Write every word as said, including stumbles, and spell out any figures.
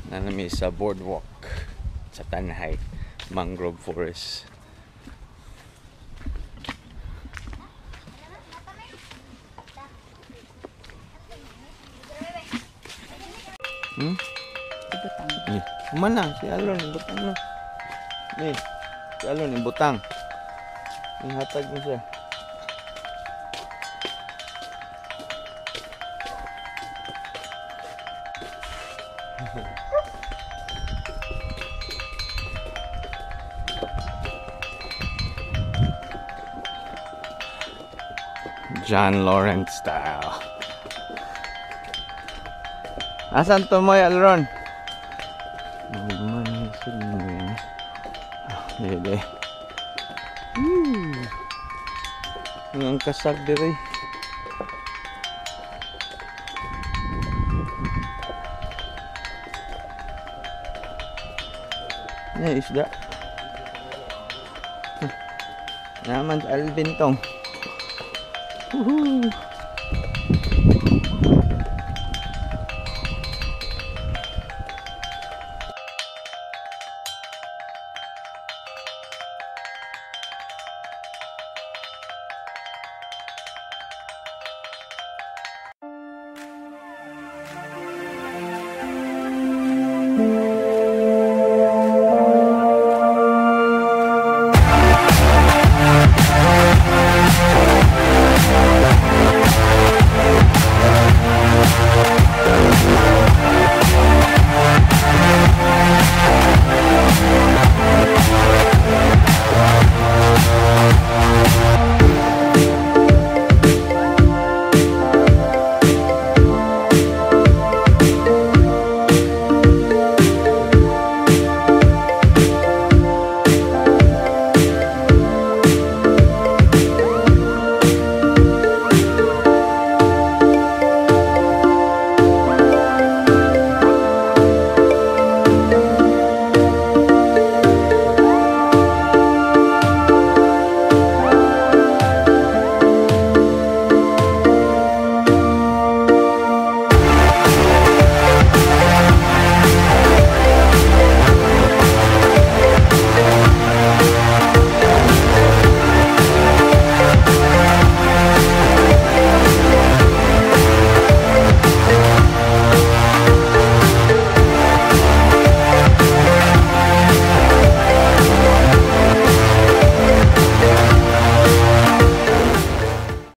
Nanami sa boardwalk sa Tanjay Mangrove Forest. Hmm? Ibutang. Eh, mana si Alon ibutang no. Ni, si Alon ibutang. Ihatag mo siya. John Lawrence style. Asan to mo Alron? Man sini. Ah, dede. Hmm. Ang kasag dire. Nah, isda. Huh. Naman sa Alvin tong. Woohoo!